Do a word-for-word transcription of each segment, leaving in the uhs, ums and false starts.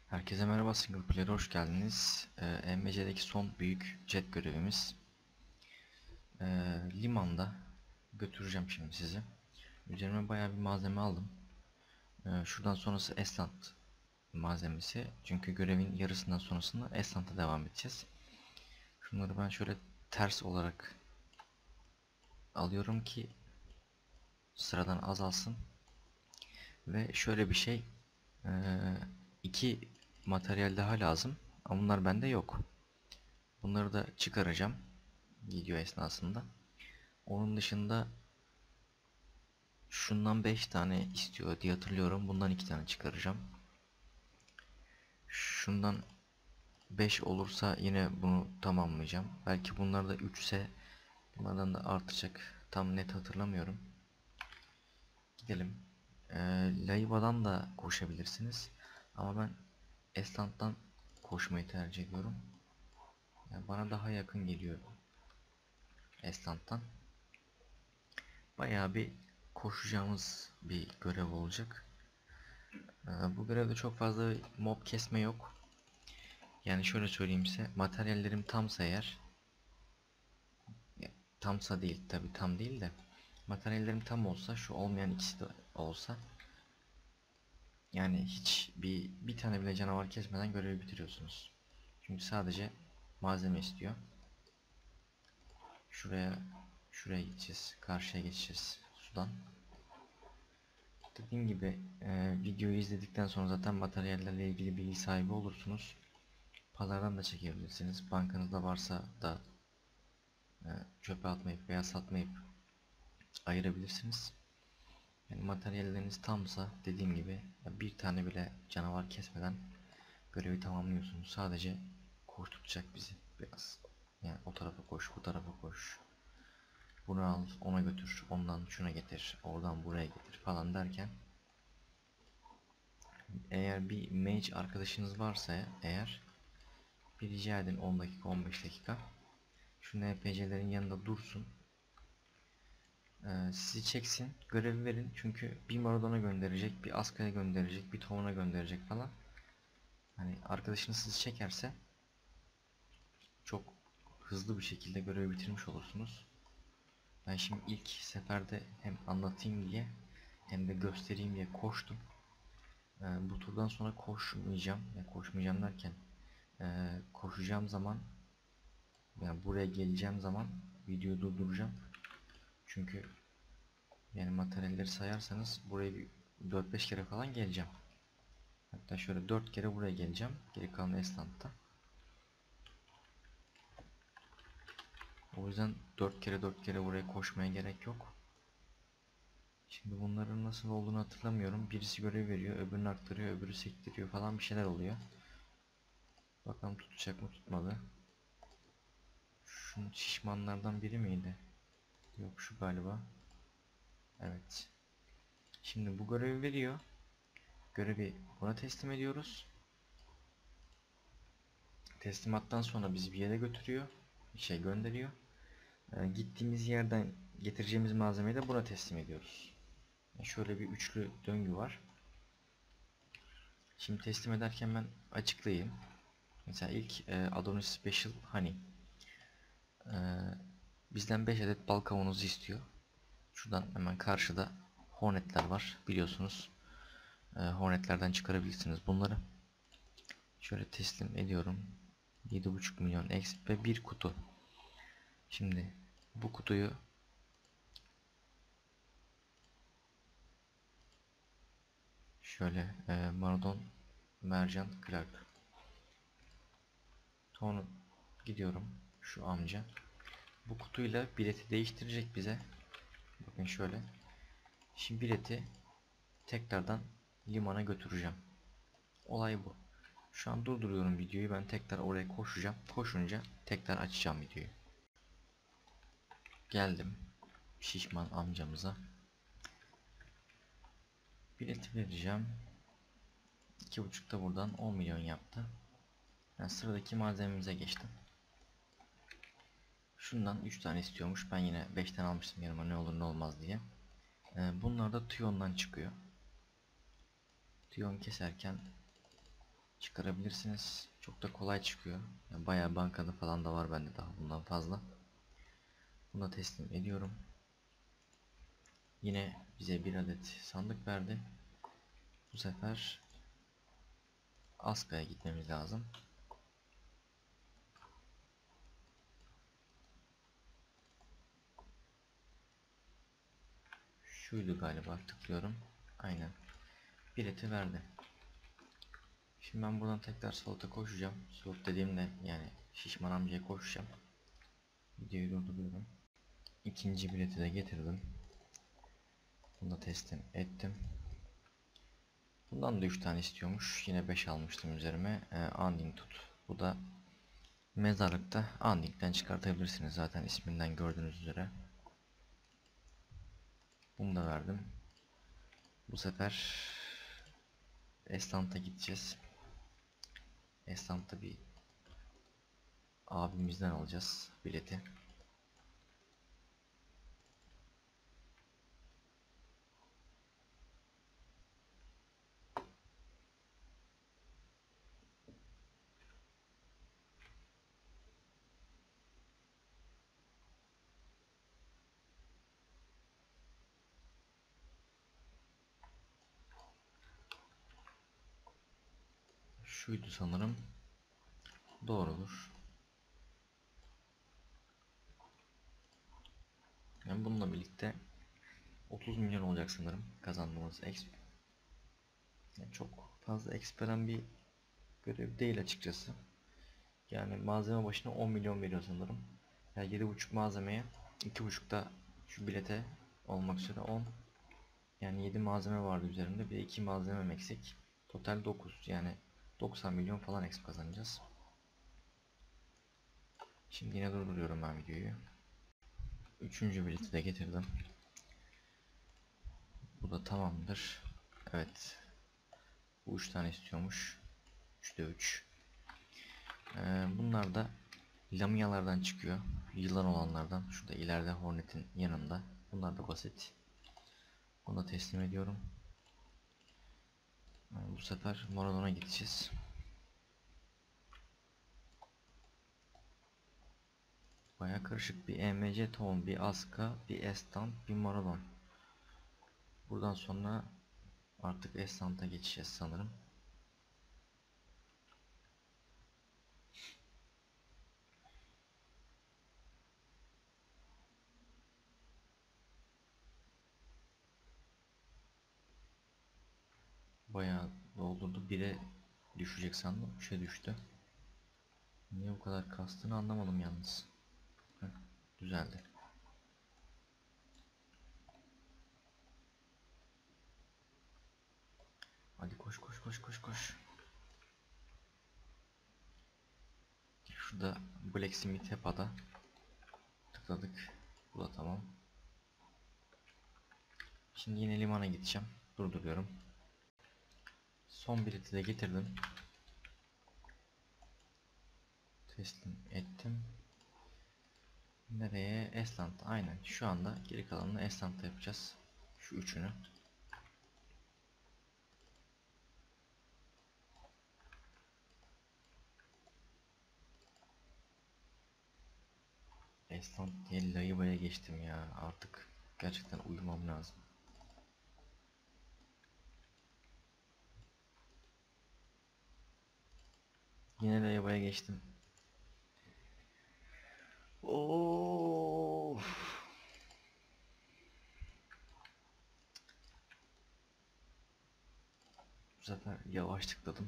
Herkese merhaba, Single Player'a hoş geldiniz. Ee, M M C'deki son büyük jet görevimiz. Ee, limanda götüreceğim şimdi sizi. Üzerime bayağı bir malzeme aldım. Ee, şuradan sonrası Esland malzemesi. Çünkü görevin yarısından sonrasında Esland'a devam edeceğiz. Şunları ben şöyle ters olarak alıyorum ki sıradan azalsın. Ve şöyle bir şey. Ee, iki materyal daha lazım. Ama bunlar bende yok. Bunları da çıkaracağım video esnasında. Onun dışında şundan beş tane istiyor diye hatırlıyorum. Bundan iki tane çıkaracağım. Şundan beş olursa yine bunu tamamlayacağım. Belki bunlar da üç ise bunlardan da artacak. Tam net hatırlamıyorum. Gidelim. Ee, Laiva'dan da koşabilirsiniz. Ama ben Esland'dan koşmayı tercih ediyorum. Yani bana daha yakın geliyor Esland'dan. Bayağı bir koşacağımız bir görev olacak. Ee, bu görevde çok fazla mob kesme yok. Yani şöyle söyleyeyim size, materyallerim tamsa eğer, ya, tamsa değil tabi, tam değil de materyallerim tam olsa, şu olmayan ikisi de olsa, yani hiç bir bir tane bile canavar kesmeden görevi bitiriyorsunuz. Çünkü sadece malzeme istiyor. Şuraya şuraya gideceğiz, karşıya geçeceğiz sudan. Dediğim gibi e, videoyu izledikten sonra zaten materyallerle ilgili bilgi sahibi olursunuz. Pazardan da çekebilirsiniz. Bankanızda varsa da e, çöpe atmayıp veya satmayıp ayırabilirsiniz. Yani materyalleriniz tamsa, dediğim gibi, bir tane bile canavar kesmeden görevi tamamlıyorsunuz. Sadece koşturacak bizi biraz. Yani o tarafa koş, bu tarafa koş. Bunu al, ona götür, ondan şuna getir, oradan buraya getir falan derken, eğer bir mage arkadaşınız varsa eğer, bir rica edin on dakika on beş dakika. Şu N P C'lerin yanında dursun. Ee, sizi çeksin, görevi verin, çünkü bir Maradona gönderecek, bir Aska'ya gönderecek, bir Tovana gönderecek falan. Hani arkadaşınız sizi çekerse çok hızlı bir şekilde görevi bitirmiş olursunuz. Ben şimdi ilk seferde hem anlatayım diye hem de göstereyim diye koştum. Ee, bu turdan sonra koşmayacağım. Yani koşmayacağım derken e, koşacağım zaman, yani buraya geleceğim zaman videoyu durduracağım. Çünkü yani materyalleri sayarsanız buraya bir dört beş kere falan geleceğim. Hatta şöyle dört kere buraya geleceğim. Geri kalan Esland'da. O yüzden dört kere dört kere buraya koşmaya gerek yok. Şimdi bunların nasıl olduğunu hatırlamıyorum. Birisi görev veriyor, öbürünü aktarıyor, öbürü sektiriyor falan, bir şeyler oluyor. Bakalım tutacak mı, tutmadı. Şu şişmanlardan biri miydi? Yok, şu galiba. Evet. Şimdi bu görevi veriyor. Görevi buna teslim ediyoruz. Teslimattan sonra bizi bir yere götürüyor. Bir şey gönderiyor. Ee, gittiğimiz yerden getireceğimiz malzemeyi de buna teslim ediyoruz. Yani şöyle bir üçlü döngü var. Şimdi teslim ederken ben açıklayayım. Mesela ilk e, Adonis Special Honey. E, bizden beş adet bal kavanozu istiyor. Şuradan hemen karşıda Hornetler var, biliyorsunuz. E, Hornetlerden çıkarabilirsiniz bunları. Şöyle teslim ediyorum. yedi buçuk milyon X ve bir kutu. Şimdi bu kutuyu şöyle e, Maradon Mercan Clark. Sonra gidiyorum, şu amca bu kutuyla bileti değiştirecek bize. Bakın şöyle. Şimdi bileti tekrardan limana götüreceğim. Olay bu. Şu an durduruyorum videoyu. Ben tekrar oraya koşacağım. Koşunca tekrar açacağım videoyu. Geldim şişman amcamıza. Bileti vereceğim. iki buçukta buradan on milyon yaptı. Ben sıradaki malzememize geçtim. Şundan üç tane istiyormuş. Ben yine beş tane almıştım yanıma, ne olur ne olmaz diye. Bunlar da Tion'dan çıkıyor. Tion keserken çıkarabilirsiniz. Çok da kolay çıkıyor. Yani bayağı bankada falan da var bende daha bundan fazla. Bunu teslim ediyorum. Yine bize bir adet sandık verdi. Bu sefer Aska'ya gitmemiz lazım. Şuydu galiba, tıklıyorum. Aynen. Bileti verdi. Şimdi ben buradan tekrar slota koşacağım. Slot dediğimde yani şişman amcaya koşacağım. Videoyu durduruyorum. İkinci bileti de getirdim. Bunu da teslim ettim. Bundan da üç tane istiyormuş. Yine beş almıştım üzerime. Ee, Unding tut. Bu da mezarlıkta Undink'ten çıkartabilirsiniz zaten isminden gördüğünüz üzere. Bunu da verdim. Bu sefer Estant'a gideceğiz. Estant'ta bir abimizden alacağız bileti. Şuydu sanırım. Doğrudur. Yani bununla birlikte otuz milyon olacak sanırım kazandığımız exp. Yani çok fazla exp veren bir görev değil açıkçası. Yani malzeme başına on milyon veriyor sanırım. Yani yedi buçuk malzemeye iki buçukta şu bilete olmak üzere on. Yani yedi malzeme vardı üzerimde. Bir de iki malzemem eksik. Total dokuz. Yani doksan milyon falan exp kazanacağız. Şimdi yine durduruyorum ben videoyu. Üçüncü bileti de getirdim. Bu da tamamdır. Evet. Bu üç tane istiyormuş. üçte üç. Ee, bunlar da Lamia'lardan çıkıyor. Yılan olanlardan. Şurada ileride Hornet'in yanında. Bunlar da basit. Bunu da teslim ediyorum. Ee, bu sefer Maradon'a gideceğiz. Baya karışık. Bir E M C Town, bir Aska, bir Estant, bir Maradon. Buradan sonra artık Estant'a geçeceğiz sanırım. Bayağı doldurdu. bire düşecek sandım. üçe düştü. Niye bu kadar kastığını anlamadım yalnız. Heh, düzeldi. Hadi koş koş koş koş koş. Şurada Blacksmith Hepa'da tıkladık. Bu da tamam. Şimdi yine limana gideceğim. Durduruyorum. Son bileti de getirdim. Teslim ettim. Nereye? Eslant. Aynen. Şu anda geri kalanını Eslant'ta yapacağız. Şu üçünü. Eslant diye Layıba'ya geçtim ya. Artık gerçekten uyumam lazım. Yine Layıba'ya geçtim. Of. Bu sefer yavaş tıkladım.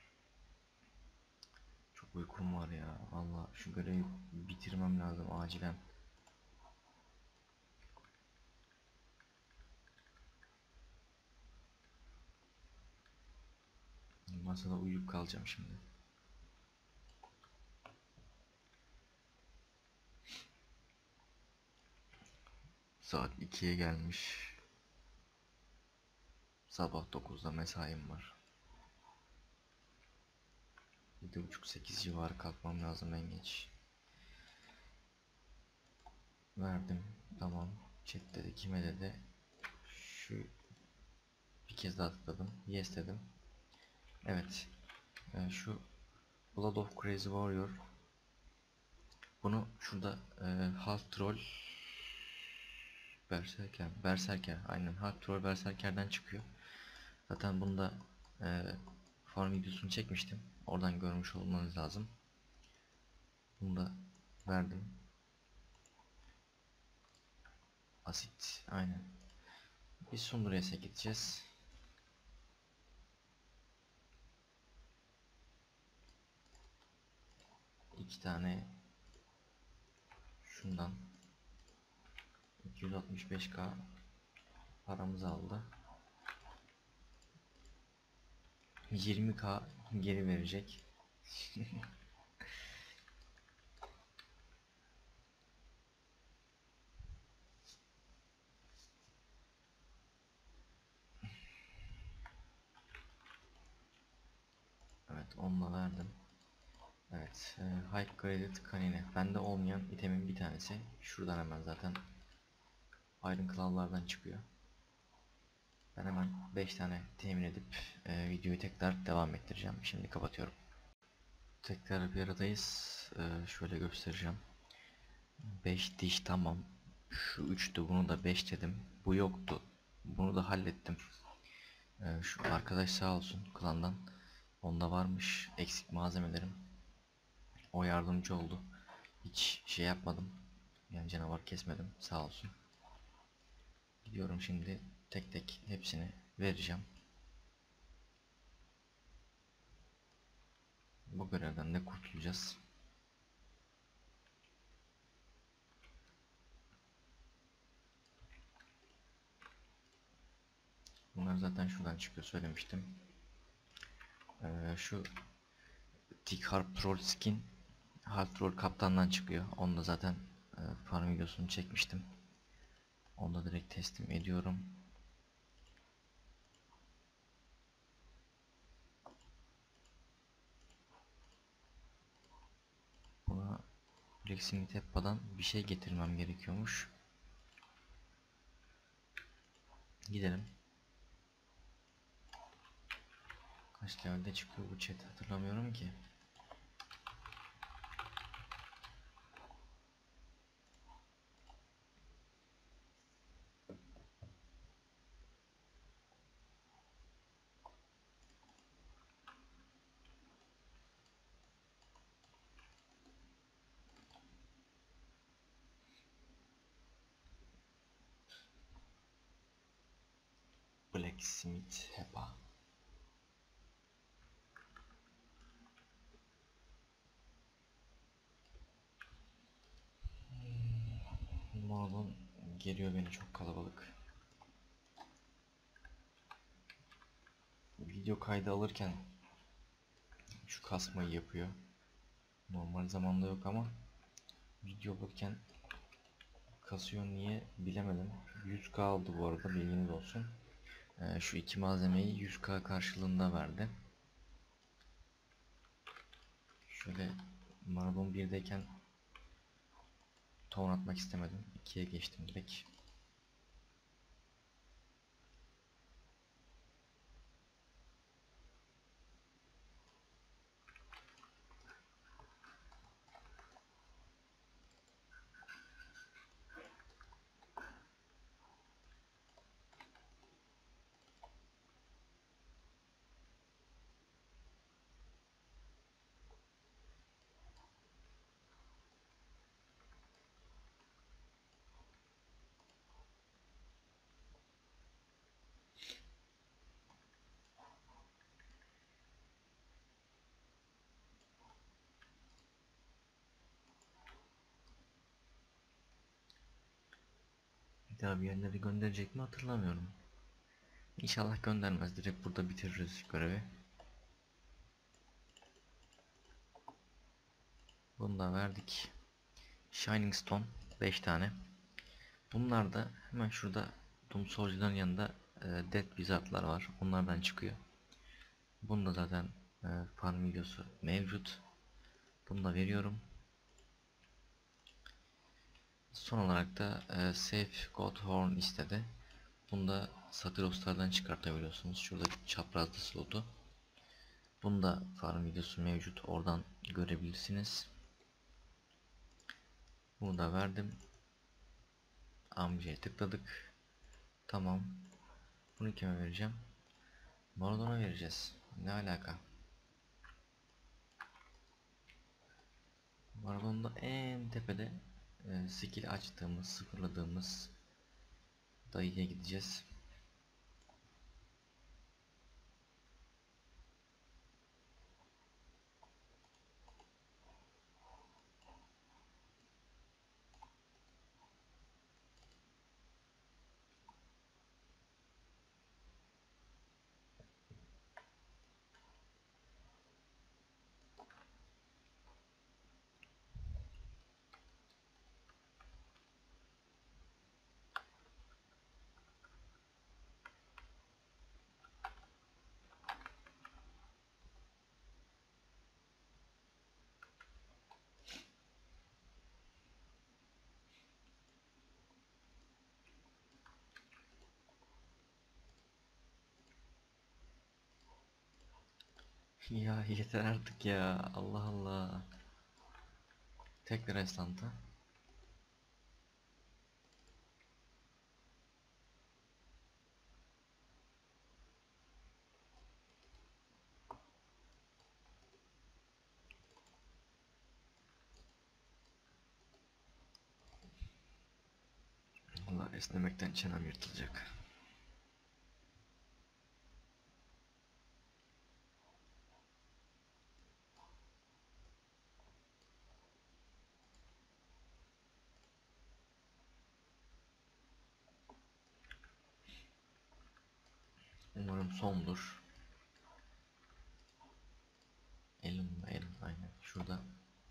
Çok uykum var ya. Valla şu görevi bitirmem lazım acilen. Masada uyuyup kalacağım şimdi. Saat ikiye gelmiş. Sabah dokuzda mesaim var. yedi buçuk sekiz civarı kalkmam lazım en geç. Verdim. Tamam. Chat dedi. Kime dedi? Şu bir kez daha tıkladım. Yes dedim. Evet. e, şu Blood of Crazy Warrior, bunu şurada e, Half Troll Berserker, Berserker aynen Half Troll Berserker'den çıkıyor. Zaten bunda e, farm videosunu çekmiştim. Oradan görmüş olmanız lazım. Bunu da verdim. Asit aynen. Biz Sunduray'a gideceğiz. İki tane şundan iki yüz altmış beş K paramızı aldı. yirmi K geri verecek. Evet, onunla verdim. Evet, e, High Graded Kanine. Bende olmayan itemin bir tanesi. Şuradan hemen zaten Iron Claw'lardan çıkıyor. Ben hemen beş tane temin edip e, videoyu tekrar devam ettireceğim. Şimdi kapatıyorum. Tekrar bir aradayız. E, şöyle göstereceğim. beş diş tamam. Şu üçtü, bunu da beş dedim. Bu yoktu. Bunu da hallettim. E, şu arkadaş sağ olsun klandan. Onda varmış eksik malzemelerim. O yardımcı oldu. Hiç şey yapmadım. Yani canavar kesmedim. Sağ olsun. Gidiyorum şimdi tek tek hepsini vereceğim. Bu görevden de kurtulacağız. Bunlar zaten şuradan çıkıyor, söylemiştim. Ee, şu Tick Harp Troll Skin Harp Troll kaptandan çıkıyor. Onu da zaten e, farm videosunu çekmiştim. Onu da direkt teslim ediyorum. Buna Blacksmith Heppa'dan bir şey getirmem gerekiyormuş. Gidelim. Kaç levelde çıkıyor bu chat, hatırlamıyorum ki. Blacksmith Heppa. Mağazan geliyor, beni çok kalabalık. Video kaydı alırken şu kasmayı yapıyor. Normal zamanda yok ama video alırken kasıyor, niye bilemedim. yüz K aldı bu arada, bilginiz olsun. Ee, şu iki malzemeyi yüz K karşılığında verdi. Şöyle Marbon birdeyken ton atmak istemedim. ikiye geçtim direkt. Bir daha bir yerleri gönderecek mi hatırlamıyorum. İnşallah göndermez. Direkt burada bitiririz görevi. Bunu da verdik. Shining Stone beş tane. Bunlar da hemen şurada Doom Soldier'ların yanında e, Dead Wizard'lar var. Onlardan çıkıyor. Bunda zaten e, farm videosu mevcut. Bunu da veriyorum. Son olarak da e, Save God Horn istedi. Bunu da Satyros'lardan çıkartabiliyorsunuz. Şurada çaprazlı slotu. Bunda farm videosu mevcut, oradan görebilirsiniz. Bunu da verdim. Amcaya tıkladık. Tamam. Bunu kime vereceğim? Maradona vereceğiz. Ne alaka? Maradona'da en tepede e, skill açtığımız, sıfırladığımız dayıya gideceğiz. Ya yeter artık ya. Allah Allah. Tekrar estanta. Allah, esnemekten çenem yırtılacak. Umarım sondur. Elim elim aynen şurada.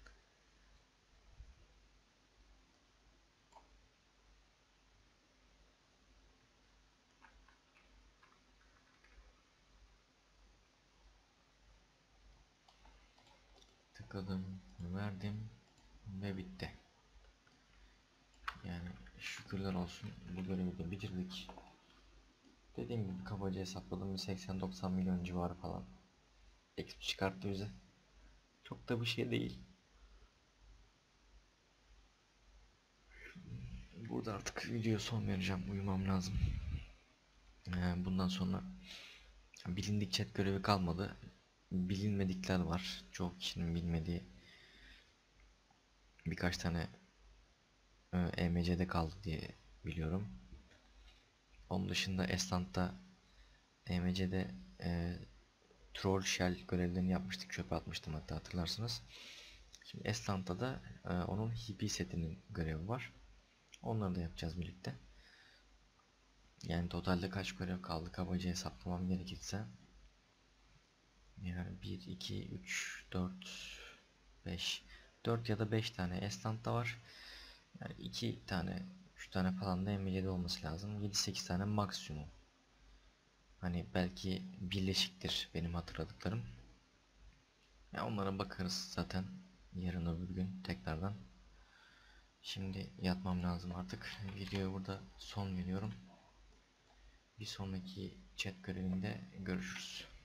Tıkladım, verdim ve bitti. Yani şükürler olsun, bu görevi de bitirdik. Dediğim gibi kabaca hesapladım, bir seksen doksan milyon civarı falan X P çıkarttı bize. Çok da bir şey değil. Burada artık videoya son vereceğim, uyumam lazım. Ee, bundan sonra bilindik chat görevi kalmadı. Bilinmedikler var. Çok kişinin bilmediği birkaç tane E M C'de kaldı diye biliyorum. Onun dışında Estant'ta E M C'de e, Troll Shell görevlerini yapmıştık. Çöpe atmıştım hatta, hatırlarsınız. Şimdi Estant'ta da e, onun H P setinin görevi var. Onları da yapacağız birlikte. Yani totalde kaç görev kaldı kabaca hesaplamam gerekirse. Yani bir, iki, üç, dört, beş, dört ya da beş tane Estant'ta var. Yani iki tane, üç tane falan da M C'de olması lazım. yedi sekiz tane maksimum. Hani belki birleşiktir benim hatırladıklarım. Ya onlara bakarız zaten yarın öbür gün tekrardan. Şimdi yatmam lazım artık. Videoya burada son veriyorum. Bir sonraki chat görevinde görüşürüz.